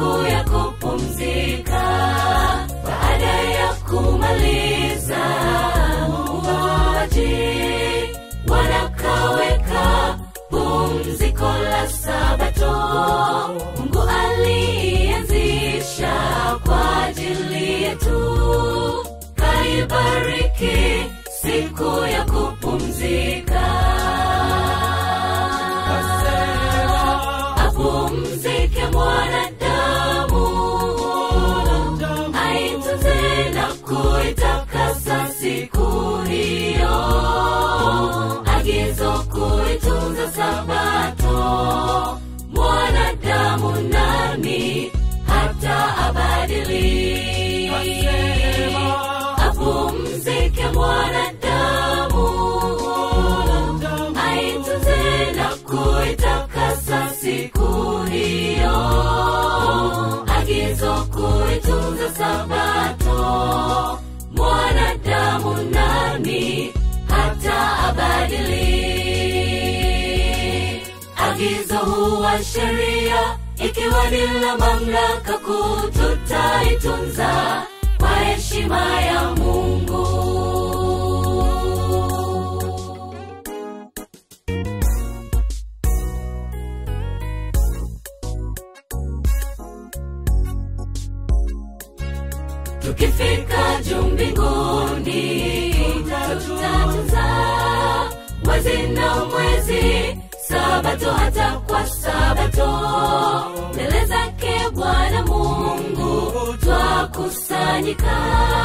siku ya kupumzika. Baada ya kumaliza uuaji, wanakaweka pumziko la Sabato. Mungu alianzisha kwa ajili yetu, kaibariki siku ya kupumzika. Apumzike mwanadamu, aitunze na kuitakasa siku hiyo. Agizo kuitunza Sabato, mwanadamu nani hata abadili. Apumzike mwanadamu, aitunze na kuitakasa siku hiyo. Agizo kuitunza Sabato, mwanadamu nani hata abadili. Agizo huwa sheria, ikiwa ni la mamlaka kuu, tutaitunza kwa heshima ya Mungu. Tukifika juu mbinguni, tutatunza mwezi na mwezi, Sabato hata kwa Sabato. Mbele zake Bwana Mungu twakusanyika,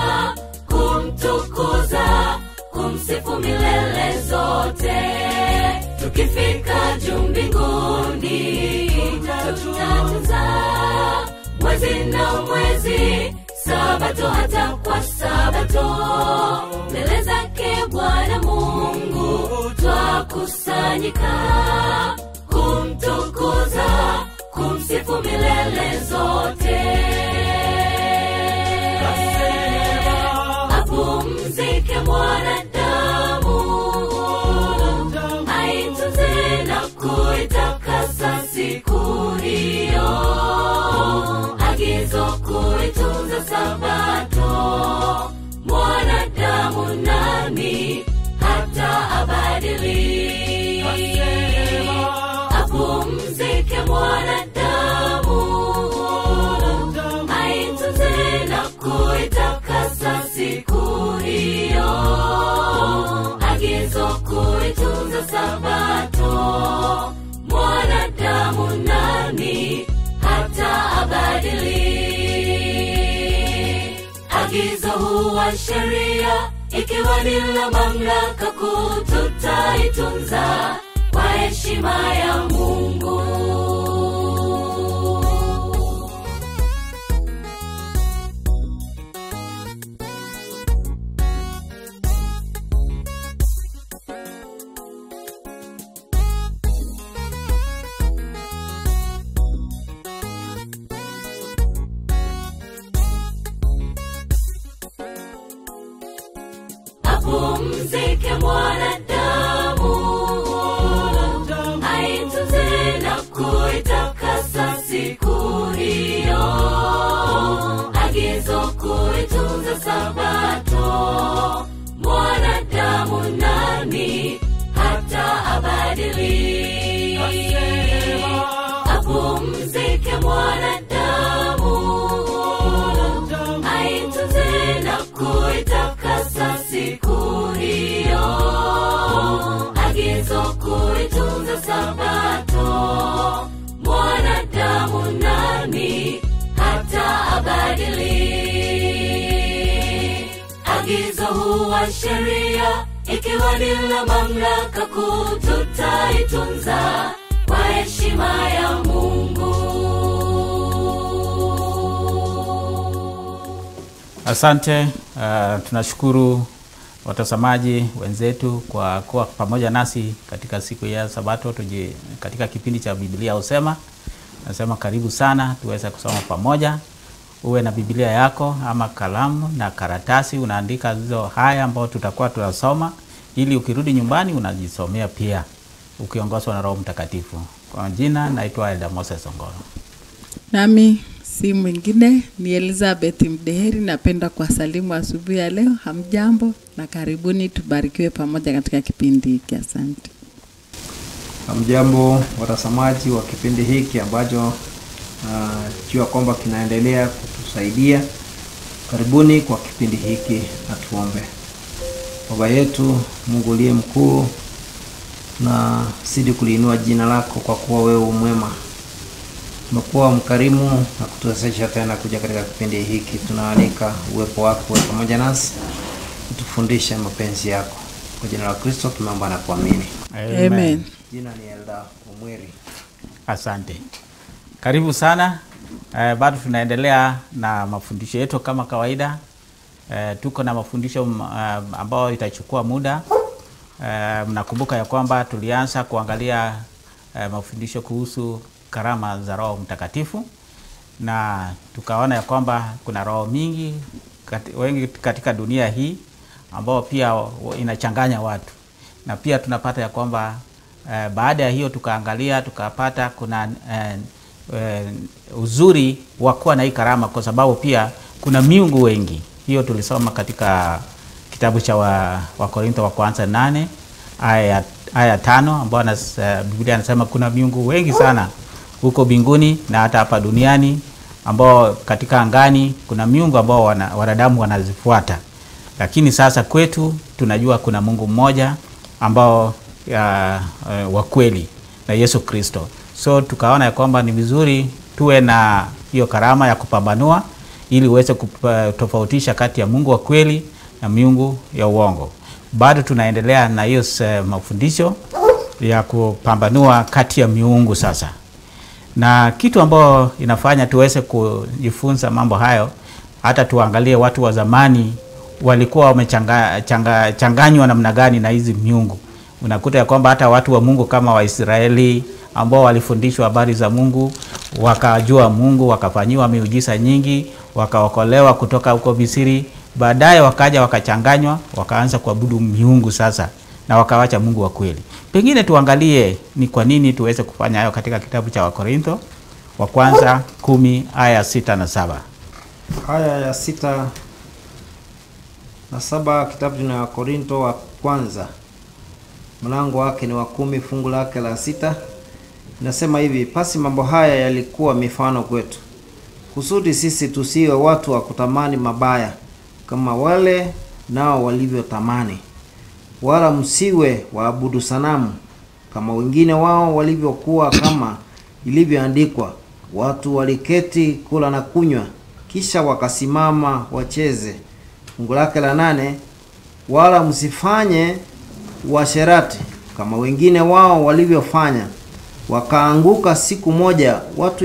kumtukuza, kumsifu milele zote. Tukifika juu mbinguni, tutatunza mwezi na mwezi, Sabato hata kwa Sabato. Mbele zake Bwana Mungu twakusanyika, kumtukuza, kumsifu milele zote. Apumzike mwanadamu, aitunze na kuitakasa siku hiyo. Agizo kuitunza Sabato, mwanadamu nani hata abadili. Apumzike mwanadamu, aitunze na kuitakasa siku hiyo. Agizo kuitunza Sabato, mwanadamu nani hata abadili. Agizo huwa sheria, ikiwa ni la mamlaka kuu, tutaitunza kwa heshima ya Mungu. Apumzike mwanadamu, aitunze na kuitakasa siku hiyo. Agizo kuitunza Sabato, mwanadamu nani hata abadili. Apumzike mwanadamu, aitunze na kuitakasa siku hiyo. Agizo kuitunza Sabato, mwanadamu nani hata abadili. Agizo huwa sheria, ikiwa ni la mamlaka kuu, tutaitunza kwa heshima ya Mungu. Asante. Tunashukuru watazamaji wenzetu kwa kuwa pamoja nasi katika siku ya Sabato katika kipindi cha Biblia Husema. Nasema karibu sana tuweze kusoma pamoja. Uwe na Biblia yako ama kalamu na karatasi, unaandika hizo haya ambayo tutakuwa tunasoma, ili ukirudi nyumbani unajisomea pia ukiongozwa na Roho Mtakatifu. Kwa jina naitwa Elda Moses Ongolo. Nami Si mwingine ni Elizabeth Mdeheri. Napenda kuwasalimu asubuhi ya leo. Hamjambo na karibuni, tubarikiwe pamoja katika kipindi hiki. Asante. Hamjambo watazamaji wa kipindi hiki ambacho jua kwamba kinaendelea kutusaidia. Karibuni kwa kipindi hiki, na tuombe. Baba yetu Mungu aliye mkuu, na sidi kuliinua jina lako kwa kuwa wewe umwema. Umekuwa mkarimu na kutuwezesha tena kuja katika kipindi hiki. Tunaalika uwepo wako pamoja nasi, utufundishe mapenzi yako. Kwa jina la Kristo tumeomba na kuamini. Amen. Jina ni Elda Omweri. Asante. Karibu sana. Bado tunaendelea na mafundisho yetu kama kawaida. Tuko na mafundisho ambao itachukua muda. Mnakumbuka ya kwamba tulianza kuangalia mafundisho kuhusu karama za Roho Mtakatifu, na tukaona ya kwamba kuna roho mingi wengi katika dunia hii ambao pia inachanganya watu, na pia tunapata ya kwamba baada ya hiyo tukaangalia tukapata kuna uzuri wa kuwa na hii karama, kwa sababu pia kuna miungu wengi. Hiyo tulisoma katika kitabu cha Wakorintho wa kwanza 8 aya 5, ambao Biblia inasema kuna miungu wengi sana huko mbinguni na hata hapa duniani, ambao katika angani kuna miungu ambao wanadamu wanazifuata. Lakini sasa kwetu tunajua kuna Mungu mmoja ambao wa kweli, na Yesu Kristo. So tukaona ya kwamba ni vizuri tuwe na hiyo karama ya kupambanua, ili uweze kutofautisha kati ya Mungu wa kweli na miungu ya uongo. Bado tunaendelea na hiyo mafundisho ya kupambanua kati ya miungu sasa. Na kitu ambao inafanya tuweze kujifunza mambo hayo, hata tuangalie watu wa zamani walikuwa wamechanganywa namna gani na hizi miungu. Unakuta ya kwamba hata watu wa Mungu kama Waisraeli ambao walifundishwa habari za Mungu, wakajua Mungu, wakafanyiwa miujiza nyingi, wakaokolewa kutoka huko Misri, baadaye wakaja wakachanganywa, wakaanza kuabudu miungu sasa, na wakawacha Mungu wa kweli. Pengine tuangalie ni kwa nini tuweze kufanya hayo katika kitabu cha Wakorintho wa kwanza 10 aya 6 na 7. Aya ya 6 na 7, kitabu cha Wakorintho wa kwanza mlango wake ni wa 10 fungu lake la 6. Inasema hivi: pasi mambo haya yalikuwa mifano kwetu, kusudi sisi tusiwe watu wa kutamani mabaya kama wale nao walivyotamani, wala msiwe waabudu sanamu kama wengine wao walivyokuwa, kama ilivyoandikwa, watu waliketi kula na kunywa, kisha wakasimama wacheze. Fungu lake la 8, wala msifanye uasherati kama wengine wao walivyofanya, wakaanguka siku moja watu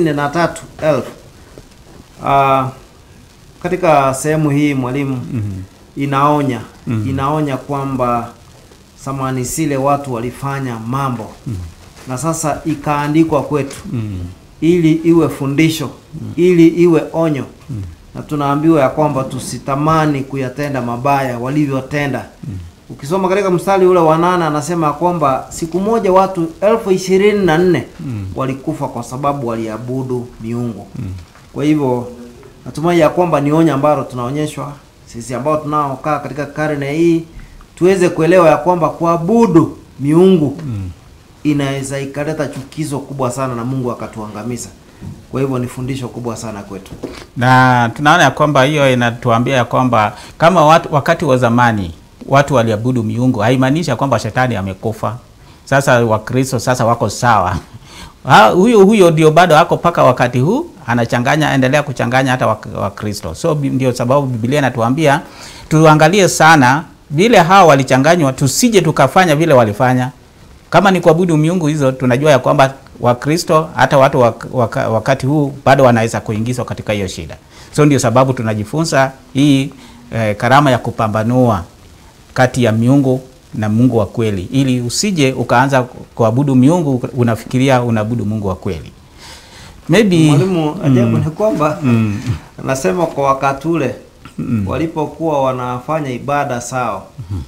23,000. Katika sehemu hii mwalimu inaonya kwamba samani sile watu walifanya mambo na sasa ikaandikwa kwetu ili iwe fundisho, ili iwe onyo. Na tunaambiwa ya kwamba tusitamani kuyatenda mabaya walivyotenda. Ukisoma katika mstari ule wa 8 anasema kwamba siku moja watu 24,000 walikufa kwa sababu waliabudu miungu. Kwa hivyo natumai ya kwamba ni onyo ambalo tunaonyeshwa sisi ambao tunaokaa katika karne hii, tuweze kuelewa ya kwamba kuabudu miungu inaweza ikaleta chukizo kubwa sana na Mungu akatuangamiza. Kwa hivyo ni fundisho kubwa sana kwetu. Na tunaona ya kwamba hiyo inatuambia ya kwamba kama wakati wa zamani watu waliabudu miungu, haimaanisha kwamba shetani amekufa. Sasa Wakristo sasa wako sawa. Huyo ndio bado hako paka wakati huu, anachanganya, endelea kuchanganya hata Wakristo. So ndio sababu Biblia inatuambia tuangalie sana vile hao walichanganywa, tusije tukafanya vile walifanya. Kama ni kuabudu miungu hizo, tunajua ya kwamba Wakristo hata watu wakati huu bado wanaweza kuingizwa katika hiyo shida. So ndio sababu tunajifunza hii karama ya kupambanua kati ya miungu na Mungu wa kweli, ili usije ukaanza kuabudu miungu unafikiria unaabudu Mungu wa kweli. Maybe mwalimu ajabu ni kwamba nasema kwa wakati ule walipokuwa wanafanya ibada sawa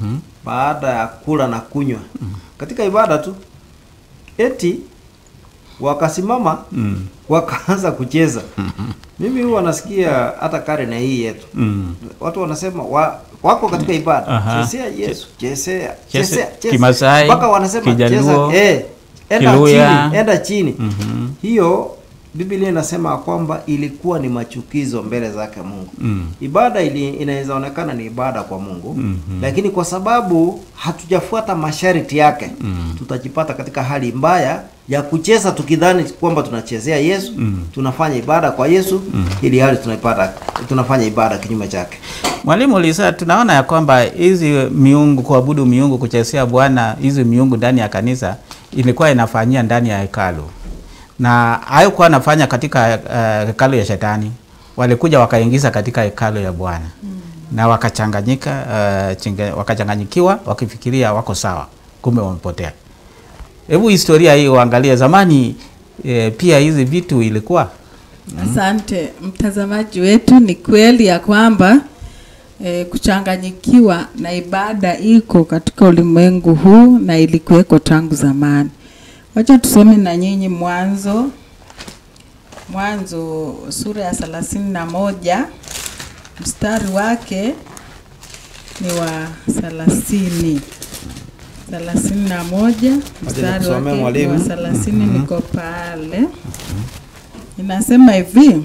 baada ya kula na kunywa katika ibada tu, eti wakasimama wakaanza kucheza. Mimi huwa nasikia hata karne hii yetu watu wanasema wako katika ibada, chezea Yesu, chezea Kimasai, mpaka wanasema Kijaluo, enda chini. Hiyo Biblia inasema kwamba ilikuwa ni machukizo mbele zake Mungu. Ibada inaweza onekana ni ibada kwa Mungu, lakini kwa sababu hatujafuata masharti yake, tutajipata katika hali mbaya ya kucheza tukidhani kwamba tunachezea Yesu, tunafanya ibada kwa Yesu, ili hali tunafanya ibada kinyume chake. Mwalimu Lisa, tunaona ya kwamba hizi miungu, kuabudu miungu, kuchezea Bwana, hizi miungu ndani ya kanisa ilikuwa inafanyia ndani ya hekalu. Na haikuwa anafanya katika hekalu ya Shetani. Walikuja wakaingiza katika hekalu ya Bwana. Na wakachanganyikiwa, wakifikiria wako sawa, kumbe wamepotea. Hebu historia hii uangalie zamani pia hizi vitu ilikuwa. Asante mtazamaji wetu, ni kweli ya kwamba kuchanganyikiwa na ibada iko katika ulimwengu huu na ilikuweko tangu zamani. Wacha tusome na nyinyi Mwanzo sura ya 31 mstari wake ni wa 31 mstari wake ni wa 30. Niko pale. Inasema hivi: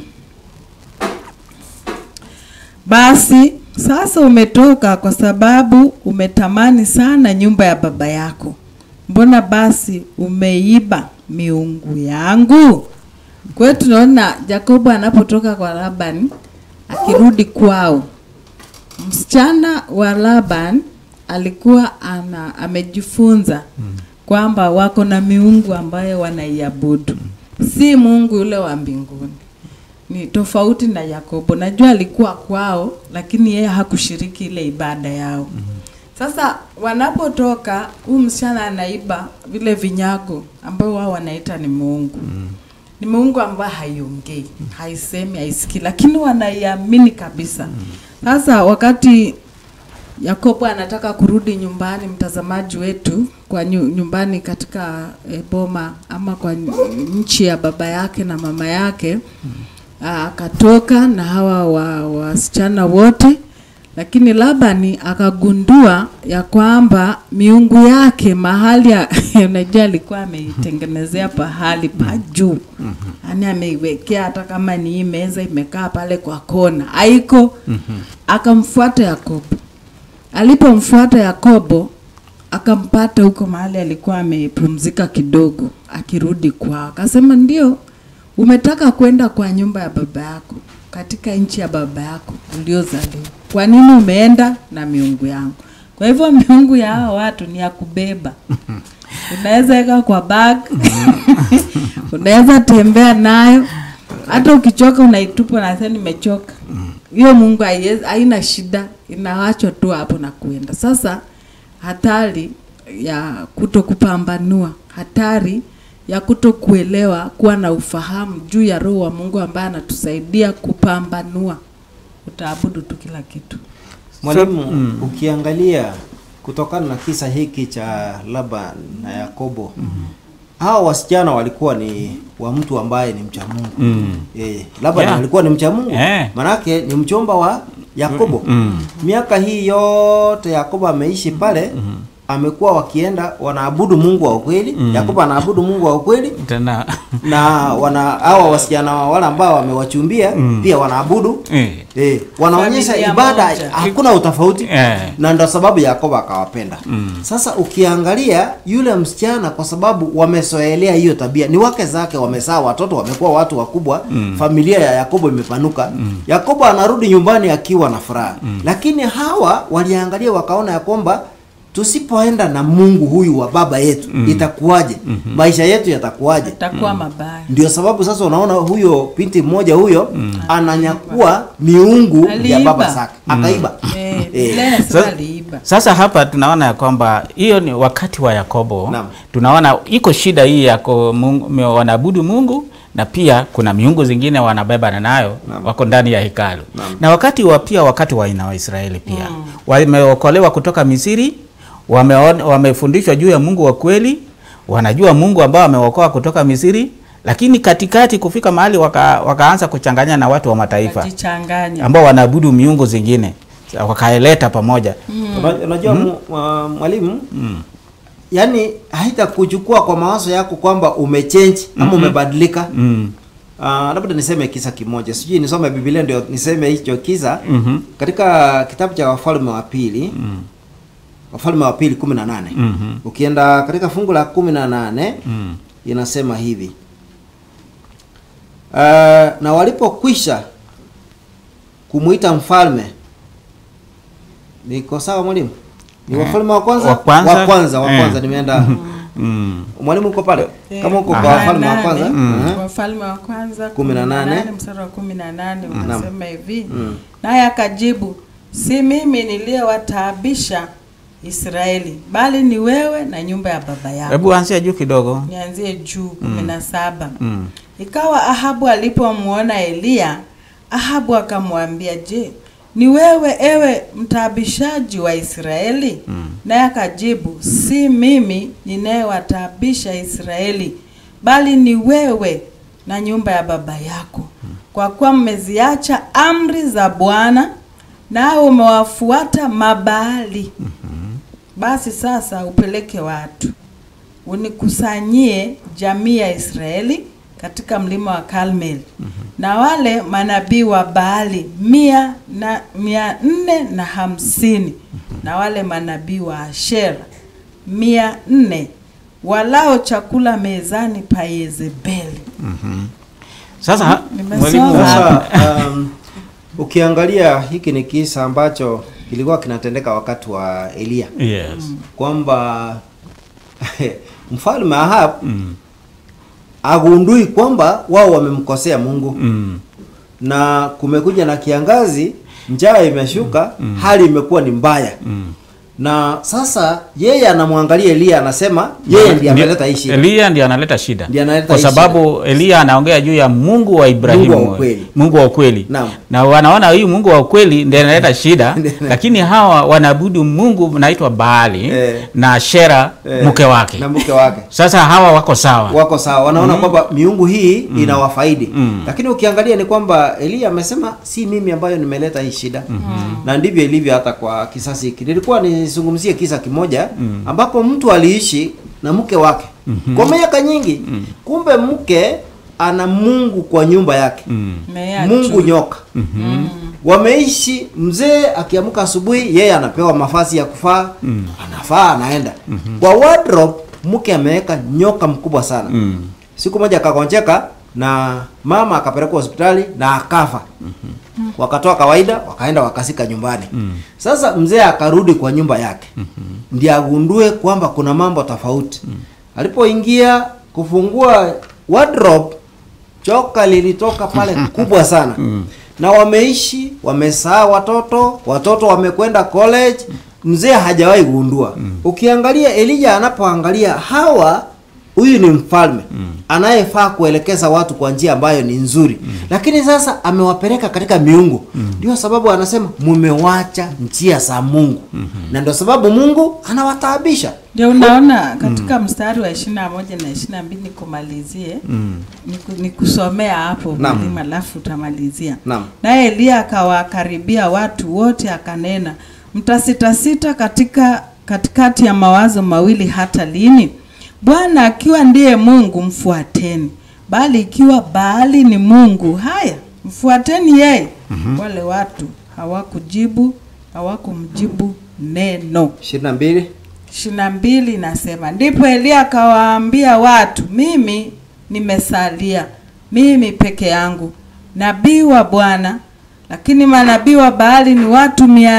basi sasa umetoka kwa sababu umetamani sana nyumba ya baba yako. Mbona basi umeiba miungu yangu? Kwa hiyo tunaona Yakobo anapotoka kwa Laban akirudi kwao. Msichana wa Laban alikuwa amejifunza kwamba wako na miungu ambayo wanaiabudu. Si Mungu yule wa mbinguni. Ni tofauti na Yakobo. Najua alikuwa kwao lakini yeye hakushiriki ile ibada yao. Sasa wanapotoka, huyu msichana anaiba vile vinyago ambao wao wanaita ni Mungu. Ni Mungu ambaye haiongei, haisemi, haisikii, lakini wanaiamini kabisa. Sasa wakati Yakobo anataka kurudi nyumbani, mtazamaji wetu, kwa nyumbani katika boma ama kwa nchi ya baba yake na mama yake, akatoka na hawa wasichana wote. Lakini Labani akagundua ya kwamba miungu yake mahali unajua alikuwa ameitengenezea pahali pa juu. Yaani ameiwekea hata kama ni meza imekaa pale kwa kona. Haiko. Akamfuata Yakobo. Alipomfuata Yakobo akampata huko mahali alikuwa amepumzika kidogo akirudi kwao. Akasema ndio, umetaka kwenda kwa nyumba ya baba yako, katika nchi ya baba yako uliozaliwa. Kwa nini umeenda na miungu yangu? Kwa hivyo miungu ya hao watu ni ya kubeba. Unaweza weka kwa bag. Unaweza tembea nayo. Hata ukichoka unaitupa na sasa nimechoka. Hiyo Mungu haina shida, inaachwa tu hapo na kuenda. Sasa hatari ya kutokupambanua, hatari ya kutokuelewa, kuwa na ufahamu juu ya Roho wa Mungu ambaye anatusaidia kupambanua, utaabudu tu kila kitu. Mwalimu, ukiangalia kutokana na kisa hiki cha Laban na Yakobo, hao wasichana walikuwa ni wa mtu ambaye ni mcha Mungu. Laban alikuwa ni mcha Mungu. Manake ni mchomba wa Yakobo. Miaka hii yote Yakobo ameishi pale, amekuwa wakienda wanaabudu Mungu wa ukweli. Yakobo anaabudu Mungu wa ukweli. Tena na hawa wasichana wale ambao wamewachumbia pia wanaabudu. Wanaonyesha ibada, hakuna utofauti. Na ndio sababu Yakobo akawapenda. Sasa ukiangalia yule msichana, kwa sababu wamesoelea hiyo tabia, ni wake zake, wamezaa watoto, wamekuwa watu wakubwa, familia ya Yakobo imepanuka. Yakobo anarudi nyumbani akiwa na furaha. Lakini hawa waliangalia wakaona ya kwamba tusipoenda na Mungu huyu wa baba yetu itakuwaje? Maisha yetu yatakuwaje? Itakuwa mabaya. Ndio sababu sasa unaona huyo binti mmoja huyo ananyakua miungu ya baba zake. Akaiba. Sasa hapa tunaona ya kwamba hiyo ni wakati wa Yakobo. Tunaona iko shida hii ya wanaabudu Mungu na pia kuna miungu zingine wanabeba nayo, wako ndani ya hekalu. Na wakati wa ina wa Israeli pia wameokolewa kutoka Misri, wamefundishwa juu ya Mungu wa kweli, wanajua Mungu ambao amewaokoa kutoka Misri, Lakini katikati kufika mahali wakaanza kuchanganya na watu wa mataifa ambao wanaabudu miungu zingine, wakaeleta pamoja. Unajua mwalimu, yani haitakuchukua kwa mawazo yako kwamba umechange ama umebadilika. Labda niseme kisa kimoja, sijui nisome Biblia ndio niseme hicho kisa. Katika kitabu cha Wafalme wa Pili, Wafalme wa Pili 18, ukienda katika fungu la 18 inasema hivi, na walipokwisha kumuita mfalme, niko sawa mwalimu? Ni Wafalme wa kwanza nimeenda. Mwalimu uko pale? Kama uko kwa Wafalme wa kwanza. Wafalme wa kwanza 18 mstari wa 18 unasema hivi, naye akajibu, si mimi niliyewataabisha Israeli, bali ni wewe na nyumba ya baba yako. Hebu anzia juu kidogo. Nianzie juu 17. Ikawa Ahabu alipomuona Eliya, Ahabu akamwambia, je, ni wewe ewe mtaabishaji wa Israeli? Naye akajibu, si mimi ninayewataabisha Israeli, bali ni wewe na nyumba ya baba yako, kwa kuwa mmeziacha amri za Bwana na umewafuata Mabaali. Basi sasa upeleke watu unikusanyie jamii ya Israeli katika mlima wa Karmeli, na wale manabii wa Baali 450 na wale manabii wa Ashera 400 walao chakula mezani pa Yezebeli. Sasa mwalimu, ukiangalia hiki ni kisa ambacho kilikuwa kinatendeka wakati wa Eliya. Kwamba mfalme Ahab agundui kwamba wao wamemkosea Mungu. Na kumekuja na kiangazi, njaa imeshuka, hali imekuwa ni mbaya. Na sasa yeye anamwangalia Eliya, anasema yeye ndiye ameleta hii shida. Eliya ndiye analeta shida. Kwa sababu Eliya anaongea juu ya Mungu wa Ibrahimu, Mungu wa ukweli. Na wanaona huyu Mungu wa ukweli ndiye analeta shida, lakini hawa wanaabudu Mungu anaitwa Baali na Ashera mke wake. Na mke wake. Sasa hawa wako sawa. Wako sawa. Wanaona kwamba miungu hii inawafaidi. Lakini ukiangalia ni kwamba Eliya amesema si mimi ambayo nimeleta hii shida. Na ndivyo ilivyo hata kwa kisasi hiki. Nilikuwa nizungumzie kisa kimoja ambapo mtu aliishi na mke wake kwa miaka nyingi. Kumbe mke ana mungu kwa nyumba yake. Mungu nyoka. Wameishi, mzee akiamka asubuhi yeye anapewa mavazi ya kufaa, anafaa anaenda. Kwa wardrobe mke ameweka nyoka mkubwa sana. Siku moja akagonjeka na mama akapelekwa hospitali na akafa. Wakatoa kawaida, wakaenda wakasika nyumbani. Sasa mzee akarudi kwa nyumba yake. Ndiye agundue kwamba kuna mambo tofauti. Alipoingia kufungua wardrobe, joka lilitoka pale kubwa sana. Na wameishi, wamezaa watoto wamekwenda college, mzee hajawahi gundua. Ukiangalia Elijah anapoangalia hawa, huyu ni mfalme anayefaa kuelekeza watu kwa njia ambayo ni nzuri, lakini sasa amewapeleka katika miungu. Ndio sababu anasema mumewacha njia za Mungu. Na ndio sababu Mungu anawataabisha. Ndio unaona katika mstari wa 21 na 22 kumalizie, nikusomea hapo mlima alafu utamalizia. Naye Eliya akawakaribia watu wote akanena, mtasitasita katikati ya mawazo mawili hata lini? Bwana akiwa ndiye Mungu mfuateni, bali ikiwa Baali ni mungu, haya mfuateni yeye. Wale watu hawakumjibu neno. 22 inasema, ndipo Eliya akawaambia watu, mimi nimesalia mimi peke yangu nabii wa Bwana, lakini manabii wa Baali ni watu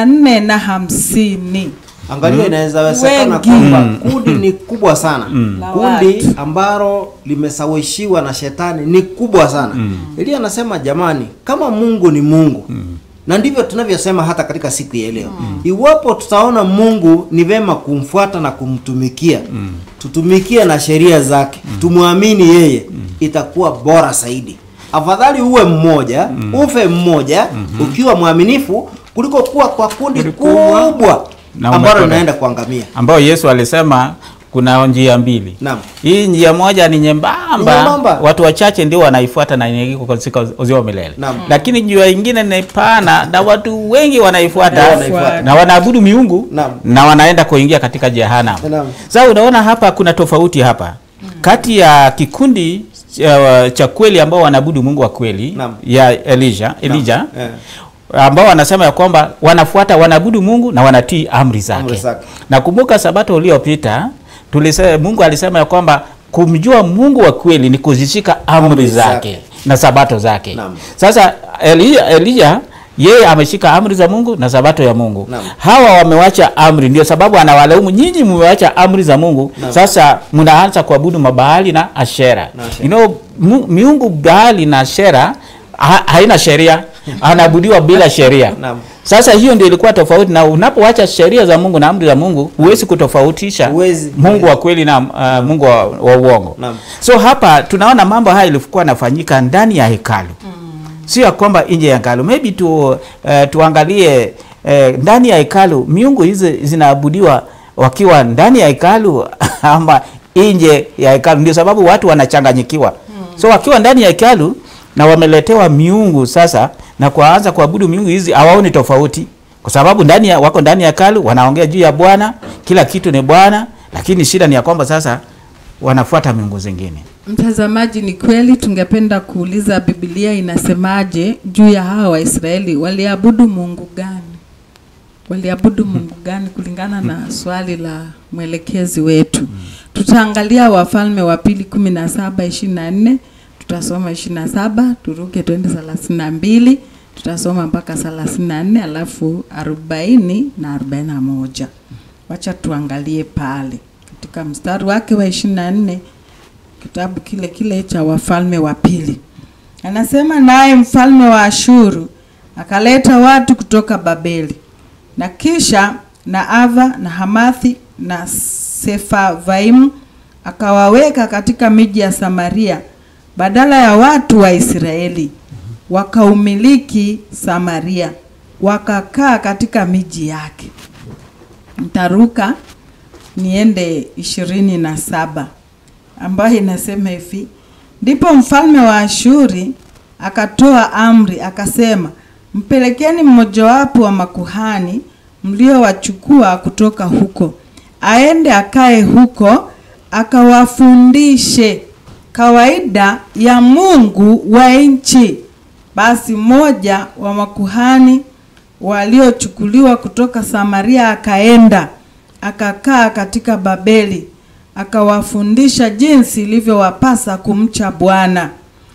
450. Angalia, inaweza wezekana kwamba kundi ni kubwa sana. Kundi ambalo limesawishiwa na shetani ni kubwa sana. Eliya anasema jamani, kama Mungu ni Mungu, na ndivyo tunavyosema hata katika siku ya leo. Iwapo tutaona Mungu ni vema kumfuata na kumtumikia, tutumikie na sheria zake, tumwamini yeye, itakuwa bora zaidi. Afadhali uwe mmoja, ufe mmoja ukiwa mwaminifu, kuliko kuwa kwa kundi kubwa ambalo linaenda kuangamia. Ambao Yesu alisema kuna njia mbili. Naam. Hii njia moja ni nyembamba, watu wachache ndio wanaifuata na inaingia katika uzima wa milele. Naam. Lakini njia nyingine ni pana na watu wengi wanaifuata na wanaabudu miungu. Naam. Na wanaenda kuingia katika jehanamu. Naam. Sasa unaona hapa kuna tofauti hapa kati ya kikundi cha kweli ambao wanaabudu Mungu wa kweli. Naam. Ya Elijah ambao wanasema ya kwamba wanaabudu Mungu na wanatii amri zake. Na kumbuka sabato uliopita tulisema Mungu alisema ya kwamba kumjua Mungu wa kweli ni kuzishika amri zake na sabato zake. Naam. Sasa Elijah yeye ameshika amri za Mungu na sabato ya Mungu. Naam. Hawa wamewacha amri, ndio sababu anawalaumu, nyinyi mmewacha amri za Mungu. Naam. Sasa mnaanza kuabudu mabaali na Ashera. Miungu Baali na Ashera haina sheria, anaabudiwa bila sheria. Sasa hiyo ndio ilikuwa tofauti, na unapoacha sheria za Mungu na amri za Mungu huwezi kutofautisha Mungu wa kweli na Mungu wa uongo. So hapa tunaona mambo haya ilikuwa yanafanyika ndani ya hekalu. Sio kwamba nje ya hekalu. Maybe tuangalie ndani ya hekalu, miungu hizi zinaabudiwa wakiwa ndani ya hekalu ama nje ya hekalu. Ndio sababu watu wanachanganyikiwa. So wakiwa ndani ya hekalu na wameletewa miungu sasa na kuanza kuabudu miungu hizi, hawaoni tofauti kwa sababu wako ndani ya hekalu, wanaongea juu ya Bwana, kila kitu ni Bwana, lakini shida ni ya kwamba sasa wanafuata miungu zingine. Mtazamaji, ni kweli tungependa kuuliza Biblia inasemaje juu ya hawa Waisraeli, waliabudu Mungu gani? Waliabudu Mungu gani kulingana na swali la mwelekezi wetu? Tutaangalia Wafalme wa Pili 17:24, tutasoma 27, turuke twende 32, tutasoma mpaka 34, alafu 40 na 41. Wacha tuangalie pale katika mstari wake wa 24, kitabu kile cha Wafalme wa Pili. Anasema, naye mfalme wa Ashuru akaleta watu kutoka Babeli, na kisha na Ava na Hamathi na Sefavaimu akawaweka katika miji ya Samaria badala ya watu wa Israeli. Wakaumiliki Samaria, wakakaa katika miji yake. Mtaruka niende 27 ambayo inasema hivi: ndipo mfalme wa Ashuri akatoa amri akasema, mpelekeni mmojawapo wa makuhani mliowachukua kutoka huko, aende akae huko akawafundishe kawaida ya Mungu wa nchi. Basi mmoja wa makuhani waliochukuliwa kutoka Samaria akaenda akakaa katika Babeli, akawafundisha jinsi ilivyowapasa kumcha Bwana.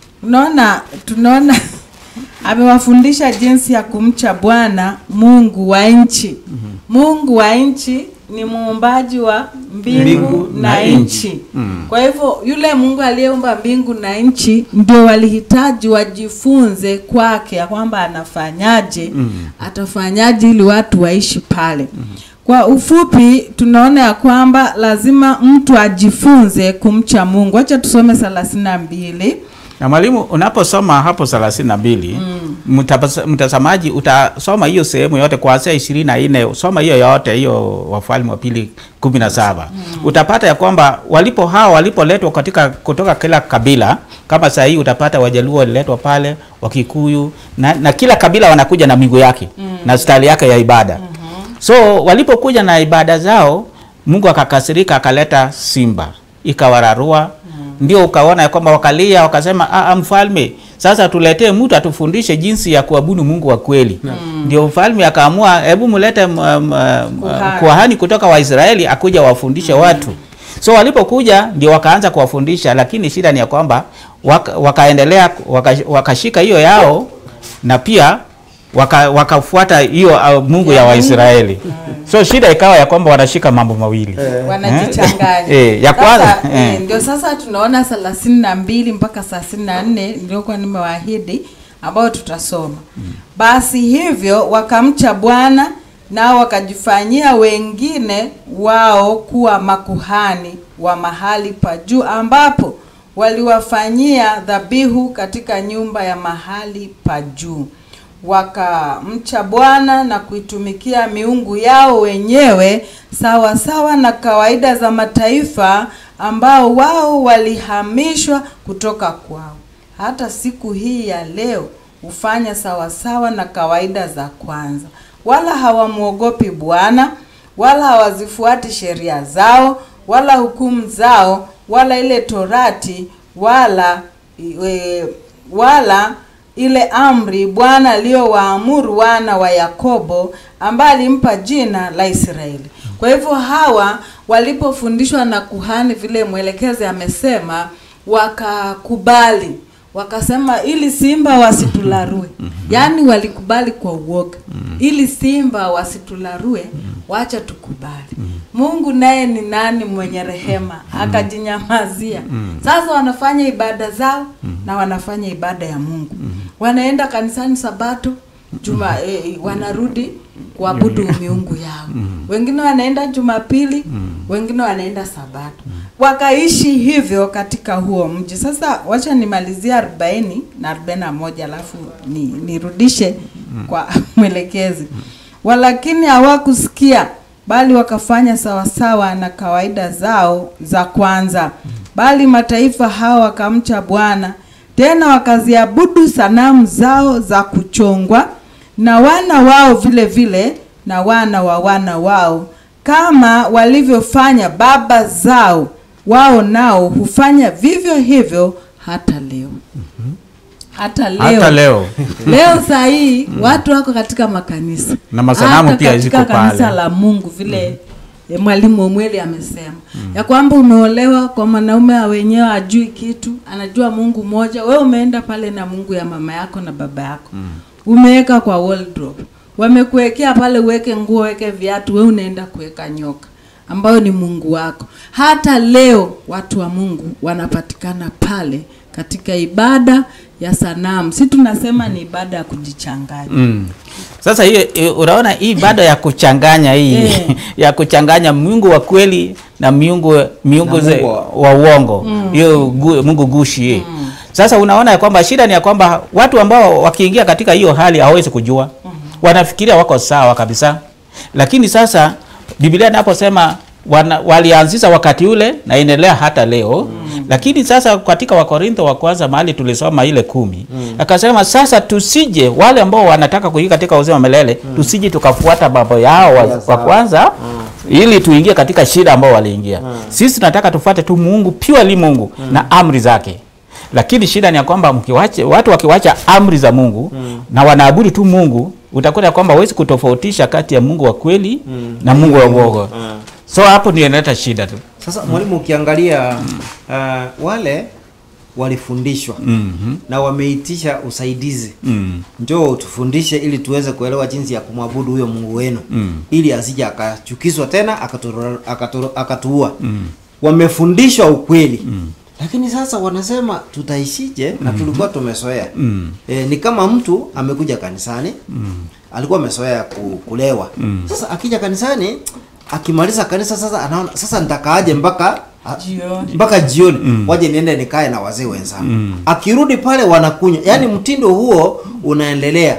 Tunaona amewafundisha jinsi ya kumcha Bwana Mungu wa nchi. Mungu wa nchi ni muumbaji wa mbingu na nchi. Kwa hivyo yule Mungu aliyeumba mbingu na nchi ndio walihitaji wajifunze kwake ya kwamba anafanyaje, atafanyaje ili watu waishi pale. Kwa ufupi tunaona ya kwamba lazima mtu ajifunze kumcha Mungu. Acha tusome 32. Na mwalimu, unaposoma hapo 32, mtazamaji utasoma hiyo sehemu yote kuanzia 24, usoma hiyo yote, hiyo Wafalme wa Pili 17. Utapata ya kwamba walipoletwa kutoka kila kabila, kama saa hii utapata Wajaluo waliletwa pale, Wakikuyu na kila kabila wanakuja na miungu yake na style yake ya ibada. So walipokuja na ibada zao, Mungu akakasirika, akaleta simba ikawararua. Ndio ukaona ya kwamba wakalia, wakasema mfalme, sasa tuletee mtu atufundishe jinsi ya kuabudu Mungu wa kweli. Ndio mfalme akaamua, hebu mulete kuhani kutoka Waisraeli akuja wafundishe watu. So walipokuja ndio wakaanza kuwafundisha, lakini shida ni ya kwamba wakaendelea wakashika hiyo yao na pia wakafuata hiyo Mungu ya Waisraeli. So shida ikawa ya kwamba wanashika mambo mawili. Wanajichanganya. Ya kwanza ndio sasa tunaona 32 mpaka 34 ndio kwa nimewaahidi ambao tutasoma. Basi hivyo wakamcha Bwana na wakajifanyia wengine wao kuwa makuhani wa mahali pa juu, ambapo waliwafanyia dhabihu katika nyumba ya mahali pa juu. wakamcha Bwana na kuitumikia miungu yao wenyewe sawa sawa na kawaida za mataifa ambao wao walihamishwa kutoka kwao. Hata siku hii ya leo hufanya sawa sawa na kawaida za kwanza. Wala hawamuogopi Bwana, wala hawazifuati sheria zao, wala hukumu zao, wala ile torati, wala ile amri Bwana aliyowaamuru wana wa Yakobo, ambaye alimpa jina la Israeli. Kwa hivyo hawa walipofundishwa na kuhani vile mwelekezi amesema, wakakubali. Wakasema ili simba wasitularue. Yaani walikubali kwa uoga. Ili simba wasitularue, wacha tukubali. Mungu naye ni nani mwenye rehema, akajinyamazia. Sasa wanafanya ibada zao na wanafanya ibada ya Mungu. Wanaenda kanisani Sabato, wanarudi kuabudu miungu yao. Wengine wanaenda Jumapili, wengine wanaenda Sabato. Wakaishi hivyo katika huo mji. Sasa wacha nimalizia 40 na 41 alafu nirudishe kwa mwelekezi. Walakini hawakusikia, bali wakafanya sawa sawa na kawaida zao za kwanza. Bali mataifa hao wakamcha Bwana, tena wakaziabudu sanamu zao za kuchongwa, na wana wao vile vile na wana wa wana wao, kama walivyofanya baba zao, wao nao hufanya vivyo hivyo hata leo. Hata leo. Leo saa hii watu wako katika makanisa. Na masanamu pia ziko pale. Katika kanisa la Mungu vile mwalimu Omweli amesema. Ya kwamba umeolewa kwa mwanaume wenyewe ajui kitu, anajua Mungu mmoja. Wewe umeenda pale na Mungu ya mama yako na baba yako. Umeweka kwa wardrobe. Wamekuwekea pale uweke nguo, weke viatu, wewe unaenda kuweka nyoka ambayo ni Mungu wako. Hata leo watu wa Mungu wanapatikana pale katika ibada ya sanamu. Si tunasema ni ibada ya kujichanganya. Sasa hiyo unaona hii ibada ya kuchanganya hii ya kuchanganya Mungu wa kweli na miungu wa uongo. Hiyo Mungu gushi. Sasa unaona ya kwamba shida ni ya kwamba watu ambao wakiingia katika hiyo hali hawezi kujua. Wanafikiria wako sawa kabisa. Lakini sasa Biblia inaposema walianzisha wakati ule na inaendelea hata leo. Lakini sasa katika Wakorintho wa kwanza mahali tulisoma ile 10, akasema sasa tusije wale ambao wanataka kuingia katika uzima milele, tusije tukafuata baba yao wa kwanza ili tuingie katika shida ambao waliingia. Sisi tunataka tufuate tu Mungu, purely Mungu na amri zake. Lakini shida ni ya kwamba watu wakiwacha amri za Mungu na wanaabudu tu Mungu, utakuta kwamba hawezi kutofautisha kati ya Mungu wa kweli na Mungu wa uongo. So hapo ndio inaleta shida tu. Sasa mwalimu, ukiangalia wale walifundishwa na wameitisha usaidizi. Njoo tufundishe ili tuweze kuelewa jinsi ya kumwabudu huyo Mungu wenu, ili asije akachukizwa tena akatuua. Wamefundishwa ukweli. Lakini sasa wanasema tutaishije na tulikuwa tumesoea. Ni kama mtu amekuja kanisani, alikuwa amesoea kulewa. Sasa akija kanisani, akimaliza kanisa sasa anaona sasa nitakaaje mpaka jioni. Waje niende nikae na wazee wenzangu. Akirudi pale wanakunywa. Yaani mtindo huo unaendelea.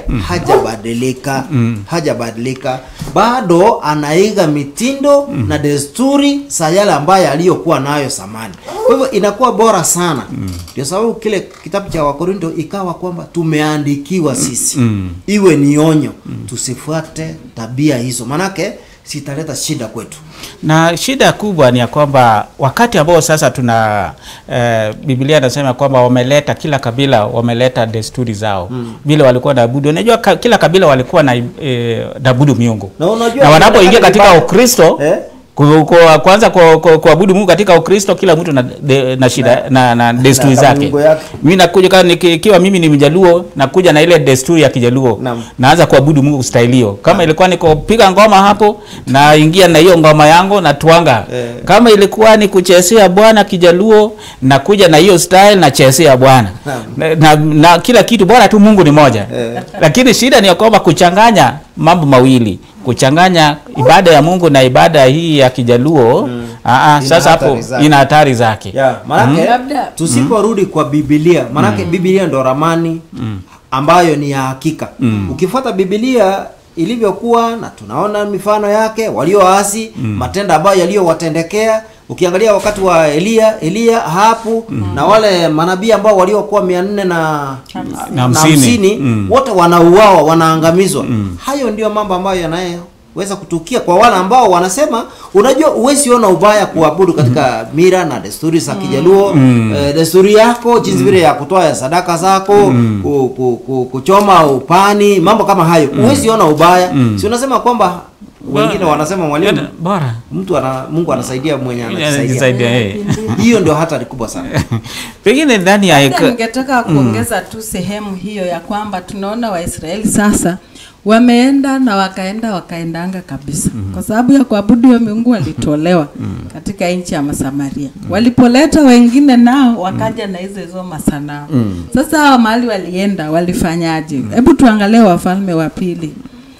Hajabadilika. Bado anaiga mitindo na desturi za yale ambayo aliyokuwa nayo zamani. Kwa hivyo inakuwa bora sana. Ndio sababu kile kitabu cha Wakorintho ikawa kwamba tumeandikiwa sisi. Iwe ni onyo. Tusifuate tabia hizo. Manake sitaleta shida kwetu. Na shida kubwa ni ya kwamba wakati ambao sasa tuna Biblia inasema kwamba wameleta kila kabila wameleta desturi zao. Vile walikuwa naabudu. Unajua kila kabila walikuwa na naabudu miungu. Na wanapoingia katika Ukristo kwanza kuabudu Mungu katika Ukristo, kila mtu na shida na desturi zake. Mimi nakuja nikiwa mimi ni Mjaluo, nakuja na ile desturi ya Kijaluo. Naanza kuabudu Mungu stylio. Kama ilikuwa ni kupiga ngoma hapo, na ingia na hiyo ngoma yangu na tuanga. Kama ilikuwa ni kuchezea Bwana Kijaluo, nakuja na hiyo style na chezea Bwana. Na kila kitu bora tu Mungu ni moja. Lakini shida ni kwamba kuchanganya mambo mawili. Kuchanganya ibada ya Mungu na ibada hii ya Kijaluo, sasa hapo ina hatari zake. Manake tusiporudi kwa Biblia, manake Biblia ndo ramani ambayo ni ya hakika. Ukifuata Biblia ilivyokuwa, na tunaona mifano yake, walioasi, matendo ambayo yaliyowatendekea. Ukiangalia wakati wa Elia, Ahabu, na wale manabii ambao waliokuwa 450 wote wanauawa, wanaangamizwa. Hayo ndio mambo ambayo yanayoweza kutukia kwa wale ambao wanasema, unajua huwezi ona ubaya kuabudu katika mira na desturi za Kijaluo, desturi yako jinsi vile ya kutoa sadaka zako, kuchoma upani, mambo kama hayo. Huwezi ona ubaya. Si unasema kwamba wengine wanasema mwalimu, bora Mungu anasaidia mwenye anasaidia. Hiyo ndio hatari kubwa sana. Pengine ndani ya ningetaka kuongeza tu sehemu hiyo ya kwamba tunaona Waisraeli sasa wameenda na wakaendanga kabisa. Kwa sababu ya kuabudu hiyo miungu walitolewa katika nchi ya Masamaria. Walipoleta wengine nao wakaja na hizo masanamu. Sasa hao mahali walienda walifanyaje? Hebu tuangalie Wafalme wa Pili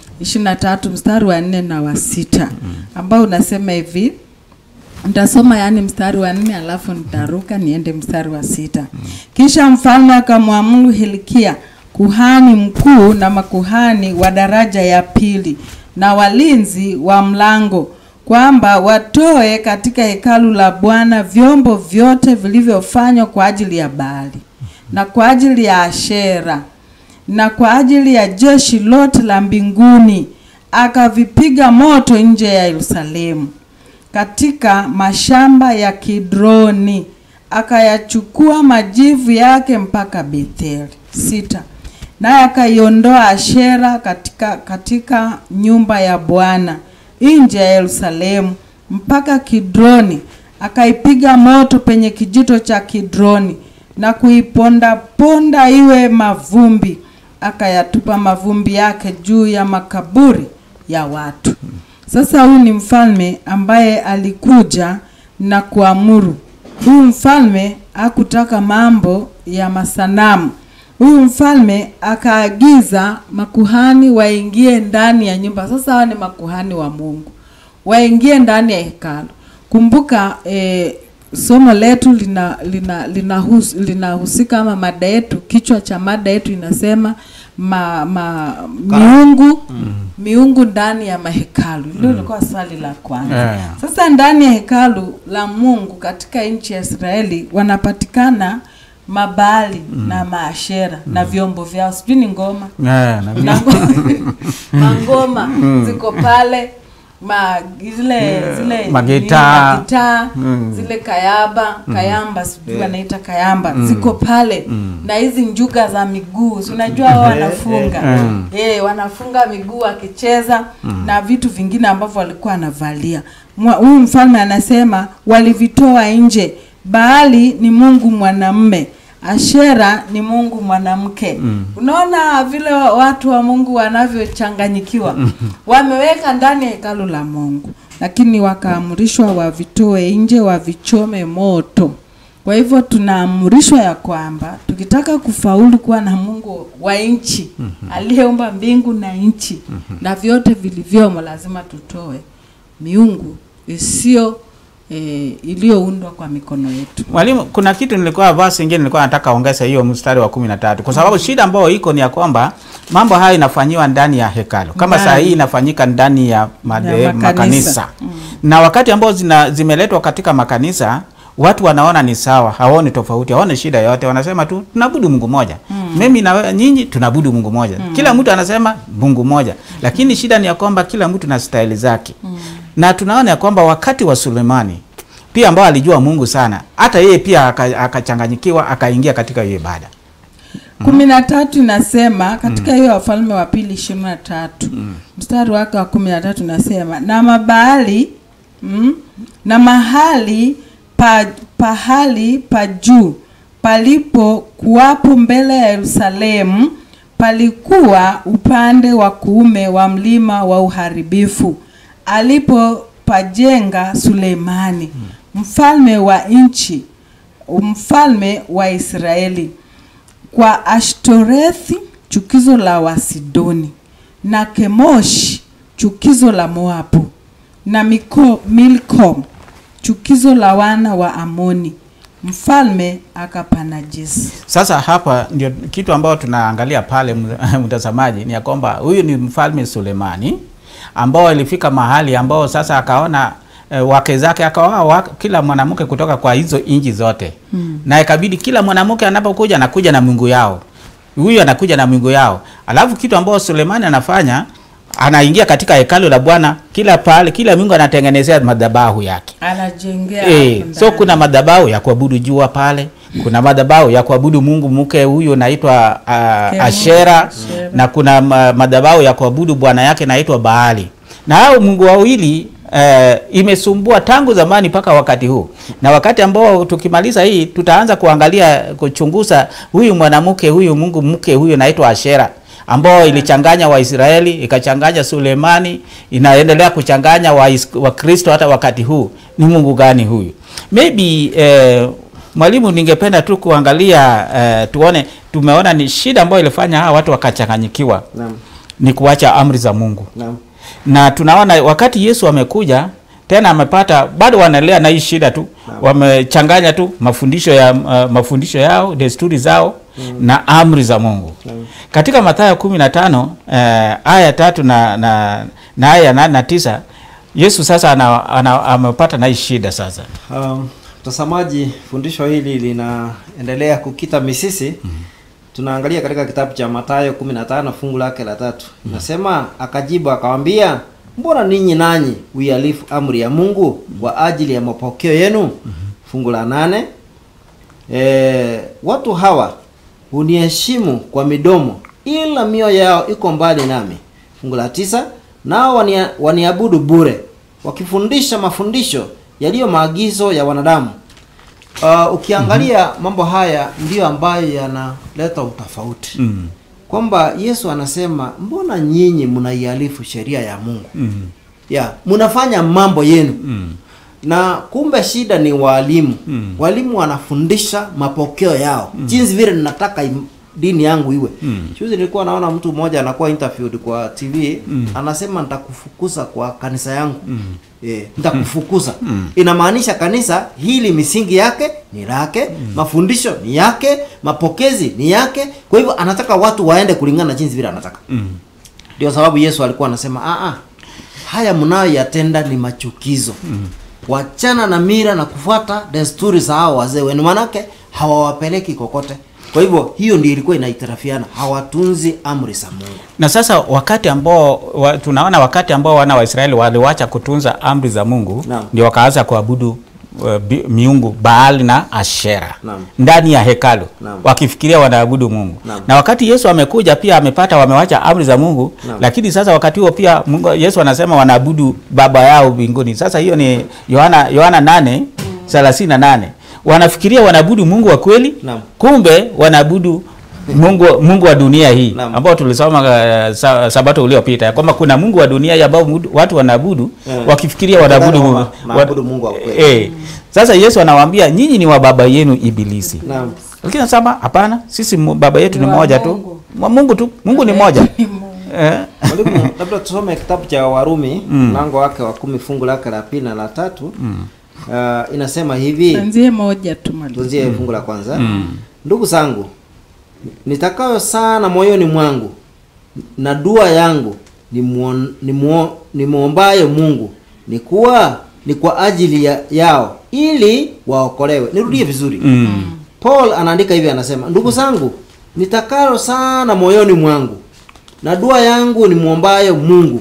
23 mstari wa 4 na wa 6 ambao unasema hivi. Nitasoma yani mstari wa 4 alafu nitaruka niende mstari wa 6. Kisha mfalme akamwamuru Hilkia kuhani mkuu na makuhani wa daraja ya pili na walinzi wa mlango kwamba watoe katika hekalu la Bwana vyombo vyote vilivyofanywa kwa ajili ya Baali na kwa ajili ya Ashera na kwa ajili ya jeshi lote la mbinguni, akavipiga moto nje ya Yerusalemu katika mashamba ya Kidroni, akayachukua majivu yake mpaka Betheli. 6. Naye akaiondoa Ashera katika nyumba ya Bwana nje ya Yerusalemu mpaka Kidroni, akaipiga moto penye kijito cha Kidroni na kuiponda ponda iwe mavumbi, akayatupa mavumbi yake juu ya makaburi ya watu. Sasa huyu ni mfalme ambaye alikuja na kuamuru. Huyu mfalme hakutaka mambo ya masanamu. Huyu mfalme akaagiza makuhani waingie ndani ya nyumba. Sasa hawa ni makuhani wa Mungu, waingie ndani ya hekalu. Kumbuka somo letu linahusika ama mada yetu, kichwa cha mada yetu inasema miungu ndani ya mahekalu. Ndio ilikuwa swali la kwanza. Sasa ndani ya hekalu la Mungu katika nchi ya Israeli wanapatikana Mabaali na Maashera na vyombo vyao. Sijui ni ngoma. Mangoma ziko pale, zile magita, zile kayamba sijui wanaita kayamba ziko pale, na hizi njuga za miguu unajua wanafunga wanafunga miguu akicheza na vitu vingine ambavyo walikuwa wanavalia. Huyu mfalme anasema walivitoa nje. Baali ni mungu mwanamume, Ashera ni mungu mwanamke. Unaona vile watu wa Mungu wanavyochanganyikiwa. Wameweka ndani ya hekalu la Mungu, lakini wakaamrishwa wavitoe nje, wavichome moto. Kwa hivyo tunaamrishwa ya kwamba tukitaka kufaulu kuwa na Mungu wa nchi aliyeumba mbingu na nchi na vyote vilivyomo, lazima tutoe miungu isiyo iliyoundwa kwa mikono yetu. Mwalimu, kuna kitu verse nyingine nilikuwa nataka ongeza hiyo mstari wa 13, kwa sababu shida ambayo iko ni ya kwamba mambo haya inafanywa ndani ya hekalu. Kama saa hii inafanyika ndani ya makanisa. Na wakati ambao zimeletwa katika makanisa, watu wanaona ni sawa, hawaoni tofauti, hawaoni shida yote, wanasema tu tunaabudu Mungu moja. Mimi na nyinyi tunaabudu Mungu moja. Kila mtu anasema Mungu moja. Lakini shida ni ya kwamba kila mtu na staili zake. Na tunaona ya kwamba wakati wa Sulemani pia ambao alijua Mungu sana, hata yeye pia akachanganyikiwa, akaingia katika hiyo ibada. 13 inasema katika hiyo Wafalme wa Pili 23 mstari wake wa 13 inasema na Mabaali na pahali pa juu palipo kuwapo mbele ya Yerusalemu palikuwa upande wa kuume wa mlima wa uharibifu, alipopajenga Sulemani mfalme wa nchi, mfalme wa Israeli, kwa Ashtorethi chukizo la Wasidoni, na Kemoshi chukizo la Moabu, na Milkom chukizo la wana wa Amoni, mfalme akapanajisi. Sasa hapa ndio kitu ambao tunaangalia pale mtazamaji, ni ya kwamba huyu ni mfalme Sulemani ambao ilifika mahali ambao sasa akaona wake zake akaoa kila mwanamke kutoka kwa hizo inji zote. Na ikabidi kila mwanamke anapokuja anakuja na Mungu yao. Huyu anakuja na Mungu yao. Alafu kitu ambao Sulemani anafanya, anaingia katika hekalu la Bwana, kila pale kila Mungu anatengenezea madhabahu yake. Anajengea. So kuna madhabahu ya kuabudu jua pale, kuna madhabahu ya kuabudu Mungu mke huyo anaitwa Ashera, na kuna madhabahu ya kuabudu bwana yake anaitwa Baali. Na hao Mungu wawili imesumbua tangu zamani mpaka wakati huu. Na wakati ambao tukimaliza hii tutaanza kuangalia kuchunguza huyu mwanamke huyu Mungu mke huyu anaitwa Ashera, ambao ilichanganya Waisraeli, ikachanganya Sulemani, inaendelea kuchanganya Wakristo hata wakati huu. Ni Mungu gani huyu? Maybe mwalimu, ningependa tu kuangalia tuone, tumeona ni shida ambayo ilifanya hawa watu wakachanganyikiwa. Naam. Ni kuacha amri za Mungu. Naam. Na tunaona wakati Yesu amekuja tena amepata bado wanaendelea na hii shida tu. Wamechanganya tu mafundisho yao, desturi zao na amri za Mungu. Katika Mathayo 15 aya 3 na aya 8 na 9, Yesu sasa amepata na hii shida sasa. Mtazamaji, fundisho hili linaendelea kukita misisi. Tunaangalia katika kitabu cha Mathayo 15 fungu lake la 3. Nasema, akajibu akamwambia, mbona ninyi nanyi uialifu amri ya Mungu kwa ajili ya mapokeo yenu? Fungu la 8, watu hawa huniheshimu kwa midomo, ila mioyo yao iko mbali nami. Fungu la 9, nao waniabudu bure, wakifundisha mafundisho yaliyo maagizo ya wanadamu. Ukiangalia mambo haya ndiyo ambayo yanaleta utofauti. Kwamba Yesu anasema, mbona nyinyi mnaialifu sheria ya Mungu? Mnafanya mambo yenu. Na kumbe shida ni walimu. Walimu wanafundisha mapokeo yao, jinsi vile ninataka dini yangu iwe. Juzi nilikuwa naona mtu mmoja anakuwa interviewed kwa TV, anasema nitakufukuza kwa kanisa yangu. Nitakufukuza. Inamaanisha kanisa hili misingi yake ni lake, mafundisho ni yake, mapokezi ni yake. Kwa hivyo anataka watu waende kulingana na jinsi vile anataka. Ndio sababu Yesu alikuwa anasema, haya mnayoyatenda ni machukizo. Wachana na mira na kufuata desturi za hao wazee wenu, manake hawawapeleki kokote. Kwa hivyo hiyo ndio ilikuwa inaitarafiana, hawatunzi amri za Mungu. Na sasa wakati ambao tunaona wakati ambao wana wa Israeli waliwacha kutunza amri za Mungu, ndio wakaanza kuabudu miungu Baali na Ashera ndani ya hekalu, wakifikiria wanaabudu Mungu. Na wakati Yesu amekuja pia amepata wamewacha amri za Mungu, lakini sasa wakati huo pia Yesu anasema wanaabudu baba yao mbinguni. Sasa hiyo ni Yohana 8:38. Wanafikiria wanaabudu Mungu wa kweli, kumbe wanaabudu Mungu wa dunia hii ambao tulisoma sabato uliopita kwamba kuna Mungu wa dunia ambao watu wanaabudu wakifikiria wanaabudu Mungu wa kweli. Sasa Yesu anawaambia nyinyi ni wa baba yenu Ibilisi. Lakini anasema hapana, sisi baba yetu ni mmoja tu. Mungu tu, Mungu ni mmoja. Mwalimu, labda tusome kitabu cha Warumi mlango wake wa 10 fungu lake la 2 na la 3. Inasema hivi. Tuanzie moja tu mwalimu. Tuanzie fungu la kwanza. Ndugu zangu, nitakayo sana moyoni mwangu na dua yangu ni muombayo Mungu ni kwa ajili yao ili waokolewe. Nirudie vizuri. Paul anaandika hivi, anasema, ndugu zangu, nitakayo sana moyoni mwangu na dua yangu ni muombayo Mungu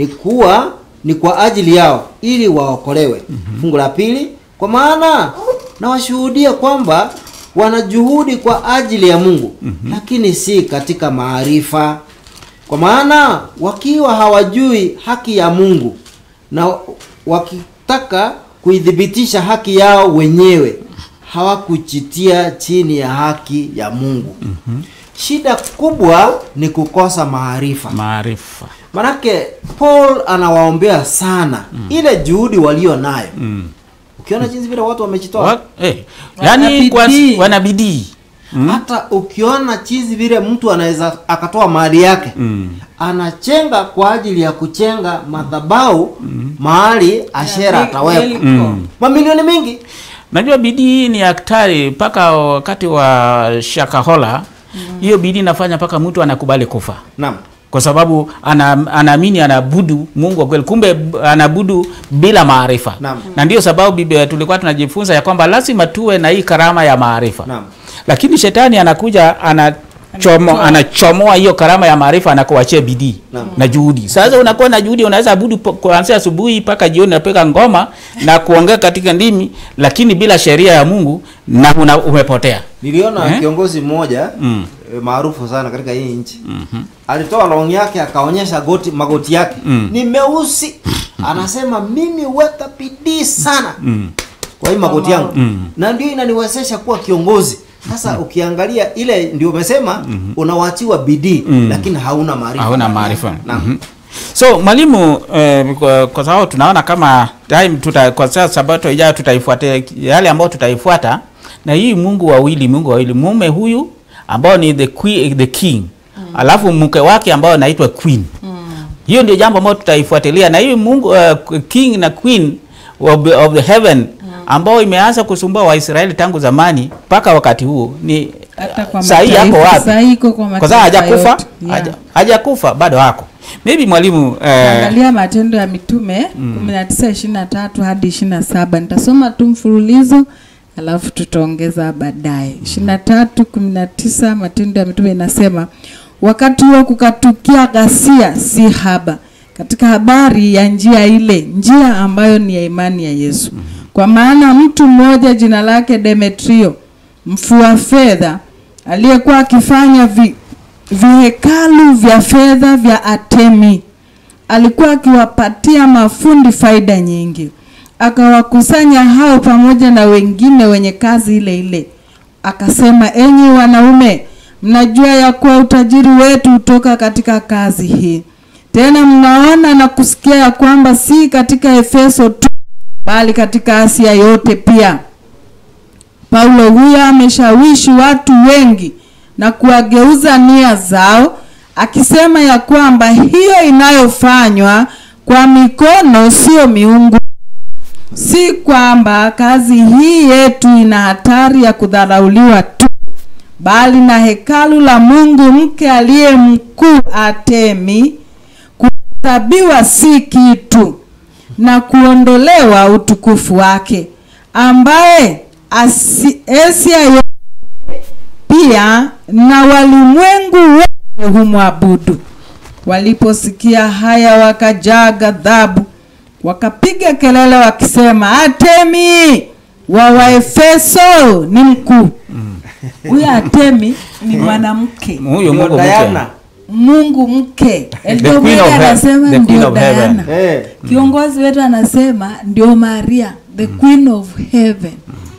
ni kwa ajili yao ili waokolewe. Fungu la 2, kwa maana nawashuhudia kwamba wanajuhudi kwa ajili ya Mungu, lakini si katika maarifa. Kwa maana wakiwa hawajui haki ya Mungu na wakitaka kuidhibitisha haki yao wenyewe, hawakujitia chini ya haki ya Mungu. Shida kubwa ni kukosa maarifa. Manake Paul anawaombea sana ile juhudi walio nayo. Ukiona jinsi vile watu wamejitoa, yani wanabidii. Hata ukiona jinsi vile mtu anaweza akatoa mali yake, anachenga kwa ajili ya kuchenga madhabahu mahali Ashera atawekwa. Mamilioni mengi. Najua bidii ni hatari mpaka wakati wa Shakahola. Hiyo bidii inafanya mpaka mtu anakubali kufa. Naam. Kwa sababu anaamini anabudu Mungu wa kweli, kumbe anabudu bila maarifa. Na ndio sababu tulikuwa tunajifunza ya kwamba lazima tuwe na hii karama ya maarifa. Lakini shetani anakuja anachomoa hiyo karama ya maarifa, anakuachia bidii na juhudi. Sasa unakuwa na juhudi, unaweza abudu kuanzia asubuhi mpaka jioni, unapeka ngoma na kuongea katika ndimi, lakini bila sheria ya Mungu na umepotea. Niliona kiongozi mmoja maarufu sana katika hii nchi. Alitoa longi yake akaonyesha magoti yake ni meusi. Anasema mimi weka bidii sana kwa hii magoti yangu. Na ndio inaniwezesha kuwa kiongozi. Sasa ukiangalia ile ndio umesema unawachiwa bidii lakini hauna maarifa. Hauna maarifa. So mwalimu, kwa sababu tunaona kama time kwa sasa Sabato ijayo tutaifuata yale ambayo tutaifuata, na hii Mungu wawili, mume huyu ambao ni the king, alafu mke wake ambao anaitwa queen. Hiyo ndio jambo ambalo tutaifuatilia, na hii Mungu king na queen of the heaven ambao imeanza kusumbua Waisraeli tangu zamani mpaka wakati huu ni sahi hapo wapi? Kwa sababu hajakufa, hajakufa bado hako. Maybe mwalimu angalia Matendo ya Mitume 19:23 hadi 27. Nitasoma tu mfululizo alafu tutaongeza baadaye. 23:19 Matendo ya Mitume inasema, wakati huo kukatukia ghasia si haba katika habari ya njia ile, njia ambayo ni ya imani ya Yesu. Kwa maana mtu mmoja jina lake Demetrio, mfua fedha, aliyekuwa akifanya vihekalu vya fedha vya Artemi, alikuwa akiwapatia mafundi faida nyingi. Akawakusanya hao pamoja na wengine wenye kazi ile ile. Akasema, enyi wanaume, mnajua ya kuwa utajiri wetu utoka katika kazi hii. Tena mnaona na kusikia ya kwamba si katika Efeso tu, bali katika Asia yote pia. Paulo huyo ameshawishi watu wengi na kuwageuza nia zao, akisema ya kwamba hiyo inayofanywa kwa mikono sio miungu. Si kwamba kazi hii yetu ina hatari ya kudharauliwa tu, bali na hekalu la Mungu mke aliye mkuu Artemi kuhesabiwa si kitu na kuondolewa utukufu wake, ambaye Asia pia na walimwengu wote humwabudu. Waliposikia haya wakajaa ghadhabu, wakapiga kelele wakisema, Artemi wa Waefeso ni mkuu. Huyu Artemi ni mwanamke. Huyo Mungu Diana. Mungu mke. Eldomeri anasema ndio Diana. Kiongozi wetu anasema ndio Maria, the queen of heaven.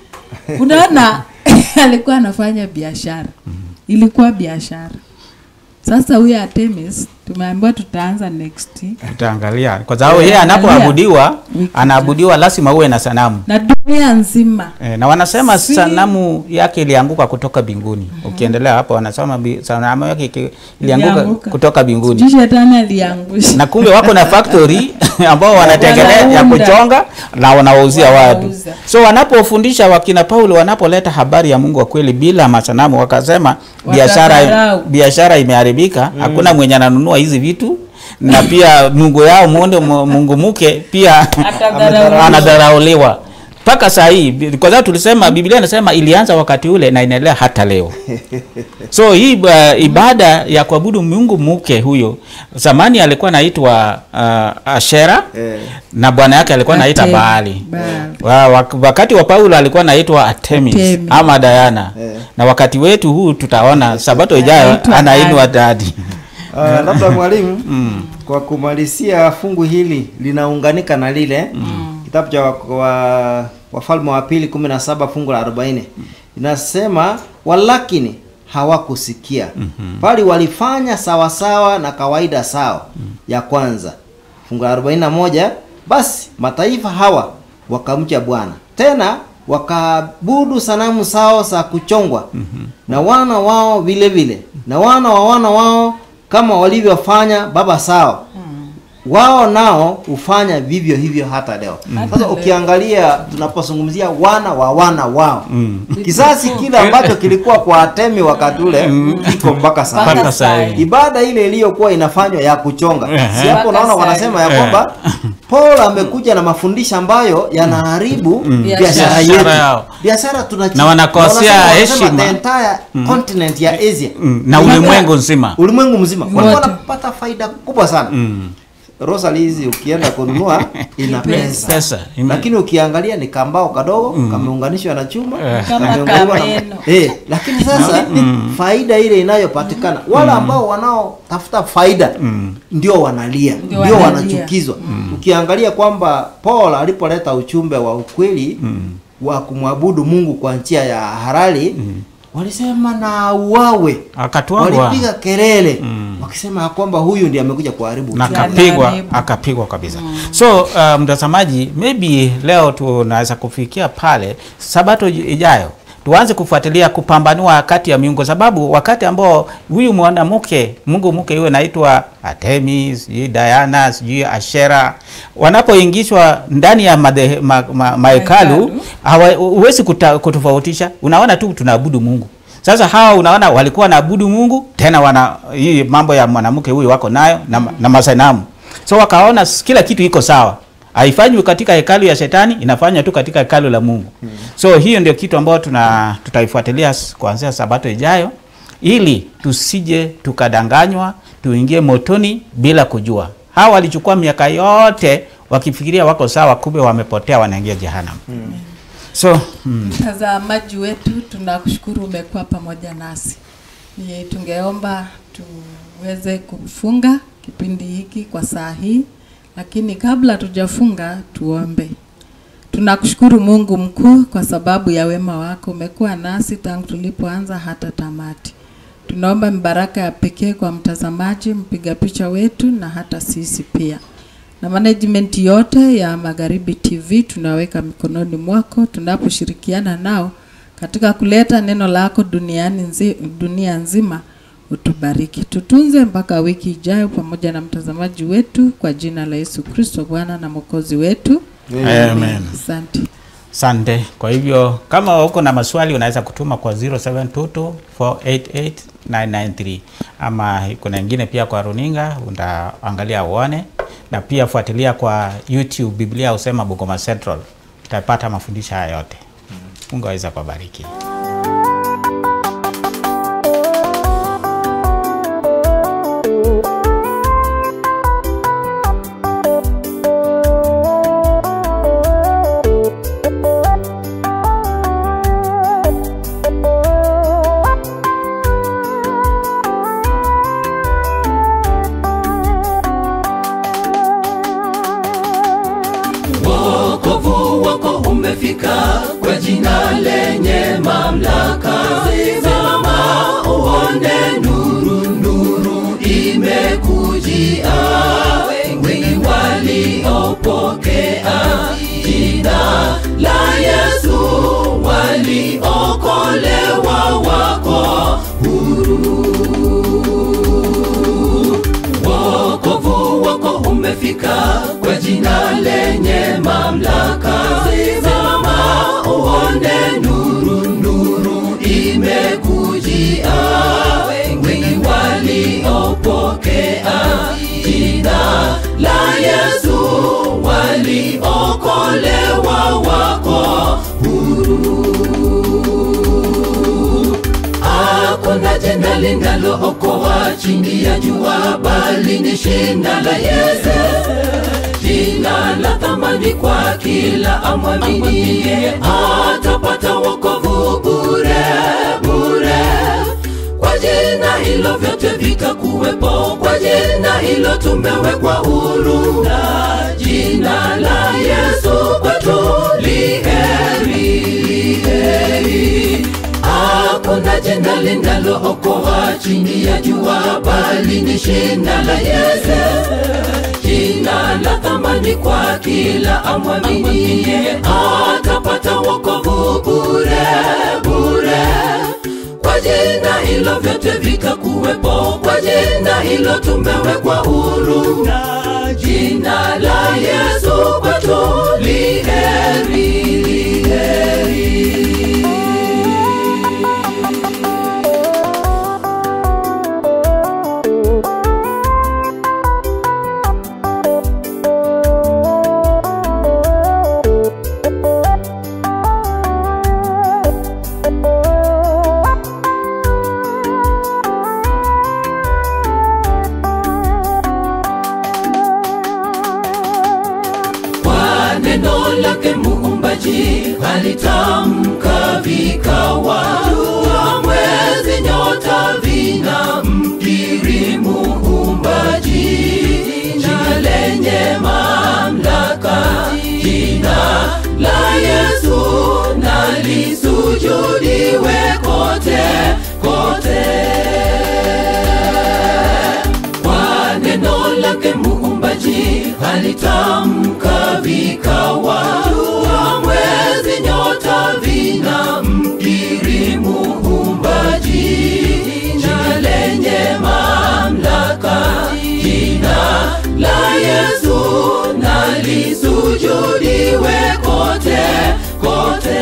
Unaona alikuwa anafanya biashara. Ilikuwa biashara. Sasa huyu Artemis tumeambiwa tutaanza next. Tutaangalia. Kwa sababu yeye anaabudiwa lazima uwe na sanamu. Na dunia nzima. Na wanasema sanamu yake ilianguka kutoka mbinguni. Ukiendelea hapo wanasema sanamu yake ilianguka kutoka mbinguni. Shetani aliangusha. Na kumbe wako na factory ambao wanatengeneza ya kuchonga na wanawauzia watu. So wanapofundisha wakina Paulo, wanapoleta habari ya Mungu wa kweli bila masanamu, wakasema biashara imeharibika, hakuna mwenye ananunua hizi vitu, na pia Mungu yao Mungu mke pia anadharauliwa mpaka saa hii. Kwa sababu tulisema Biblia inasema ilianza wakati ule na inaendelea hata leo. So hii ibada ya kuabudu Mungu mke huyo, zamani alikuwa anaitwa Ashera na bwana yake alikuwa anaitwa Baali. Wakati wa Paulo alikuwa anaitwa Artemis ama Diana. Na wakati wetu huu tutaona Sabato ijayo anaitwa Dadi. Labda mwalimu, kwa kumalizia fungu hili linaunganika na lile kitabu cha Wafalme wa Pili 17 fungu la 40. Inasema walakini hawakusikia, bali walifanya sawasawa na kawaida sawa ya kwanza. Fungu la 41, basi mataifa hawa wakamcha Bwana, tena wakaabudu sanamu sao za kuchongwa, na wana wao vile vile, na wana wa wana wao kama walivyofanya baba sao. wao nao hufanya vivyo hivyo hata leo. Sasa ukiangalia tunapozungumzia wana wao, kizazi kile ambacho kilikuwa kwa Atemi wakati ule iko mpaka sasa. Ibada ile iliyokuwa inafanywa ya kuchonga, si hapo unaona wanasema ya kwamba Paul amekuja na mafundisho ambayo yanaharibu biashara yetu. Biashara tunachina na wanakosea heshima the entire continent ya Asia na ulimwengu nzima. Wanapata faida kubwa sana. Rosali hizi ukienda kununua ina pesa. Lakini ukiangalia ni kambao kadogo kameunganishwa na chuma lakini sasa faida ile inayopatikana wala ambao wanaotafuta faida ndio wanalia, ndio wanachukizwa. Ukiangalia kwamba Paul alipoleta uchumbe wa ukweli wa kumwabudu Mungu kwa njia ya halali, walisema na uwawe, walipiga kelele wakisema kwamba huyu ndiye amekuja kuharibu, na akapigwa kabisa. So mtazamaji, maybe leo tunaweza kufikia pale Sabato ijayo tuanze kufuatilia kupambanua kati ya miungu, sababu wakati ambao huyu mwanamke Mungu mke yule anaitwa Artemis, Diana, Ashera, wanapoingishwa ndani ya mahekalu huwezi kutofautisha. Unaona tu tunaabudu Mungu. Sasa hawa unaona walikuwa naabudu Mungu, tena wana hii mambo ya mwanamke huyu wako nayo na masanamu. So wakaona kila kitu iko sawa. Haifanywi katika hekalu ya shetani, inafanywa tu katika hekalu la Mungu. So hiyo ndio kitu ambayo tutaifuatilia kuanzia Sabato ijayo, ili tusije tukadanganywa tuingie motoni bila kujua. Hawa walichukua miaka yote wakifikiria wako sawa, kumbe wamepotea, wanaingia jehanamu. So mtazamaji wetu, tunakushukuru umekuwa pamoja nasi. Tungeomba tuweze kufunga kipindi hiki kwa saa hii, lakini kabla tujafunga tuombe. Tunakushukuru Mungu mkuu kwa sababu ya wema wako, umekuwa nasi tangu tulipoanza hata tamati. Tunaomba mbaraka ya pekee kwa mtazamaji, mpiga picha wetu na hata sisi pia. Na management yote ya Magharibi TV tunaweka mikononi mwako, tunaposhirikiana nao katika kuleta neno lako dunia nzima. Utubariki, tutunze mpaka wiki ijayo pamoja na mtazamaji wetu, kwa jina la Yesu Kristo Bwana na Mwokozi wetu. Amen. Asante. Kwa hivyo kama uko na maswali unaweza kutuma kwa 0722488993, ama kuna nyingine pia kwa runinga utaangalia uone, na pia fuatilia kwa YouTube Biblia Husema Bungoma Central, utapata mafundisho haya yote. Mungu aweza kubariki. Kwa jina lenye mamlaka, simama uone nuru imekujia. Wengi waliopokea jina la Yesu waliokolewa, wako huru. Wokovu wako umefika kwa jina lenye mamlaka, uone nuru imekujia. Wengi waliopokea jina la Yesu waliokolewa, wako huru. Hakuna jina linalookoa chini ya jua, bali ni jina la Yesu. Jina la thamani kwa kila amwaminie, atapata wokovu bure. Kwa jina hilo vyote vitakuwepo, kwa jina hilo tumewekwa huru. Na jina la Yesu kwetu li heri. Hakuna jina linalookoa chini ya jua, bali ni jina la Yesu. Jina la thamani kwa kila amwaminie, atapata wokovu bure. Kwa jina hilo vyote vitakuwepo, kwa jina hilo tumewekwa huru. jina la Yesu kwetu li heri, li heri. Neno lake Muumbaji alitamka vikawa, jua, mwezi, nyota vinamkiri Muumbaji. Jina lenye mamlaka, jina la Yesu, na lisujudiwe kote kote. Kwa neno lake Muumbaji alitamka vikawa, jua, mwezi, nyota vinamkiri Muumbaji. Jina lenye mamlaka, jina la Yesu, na lisujudiwe kote kote.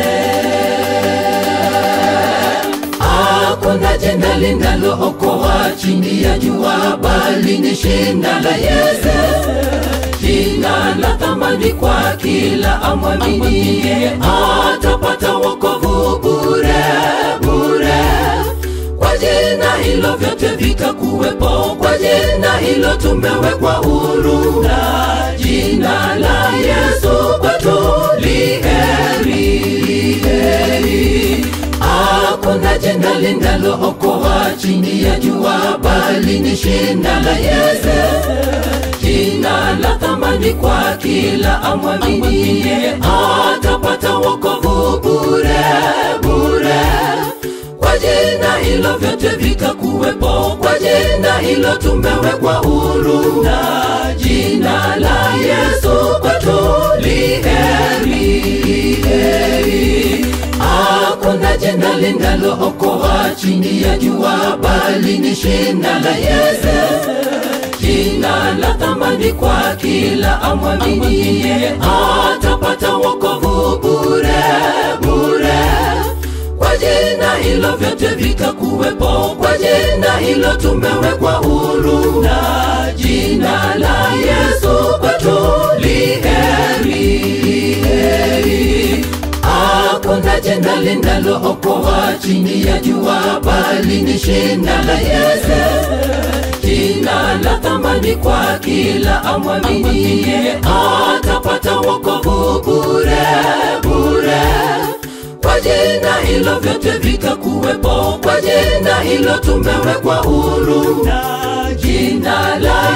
Hakuna jina linalookoa chini ya jua, bali ni jina la Yesu. Jina la thamani kwa kila amwaminie, atapata wokovu bure bure. Kwa jina hilo vyote vitakuwepo, kwa jina hilo tumewekwa huru, na jina la Yesu kwetu li heri, li heri. Hakuna jina linalookoa chini ya jua, bali ni jina la Yesu. Jina la thamani kwa kila amwaminie, atapata wokovu bure bure. Kwa jina hilo vyote vitakuwepo, kwa jina hilo tumewekwa huru, na jina la Yesu kwetu li heri, li heri. Hakuna jina linalookoa chini ya jua, bali ni jina la Yesu. Jina la thamani kwa kila amwaminie, atapata wokovu bure bure. Kwa jina hilo vyote vitakuwepo, kwa jina hilo tumewekwa huru, na jina la Yesu kwetu li heri, li heri. Hakuna jina linalookoa chini ya jua, bali ni jina la Yesu. Jina la thamani kwa kila amwaminie, atapata wokovu bure bure. Kwa jina hilo vyote vitakuwepo, kwa jina hilo tumewekwa huru, na jina la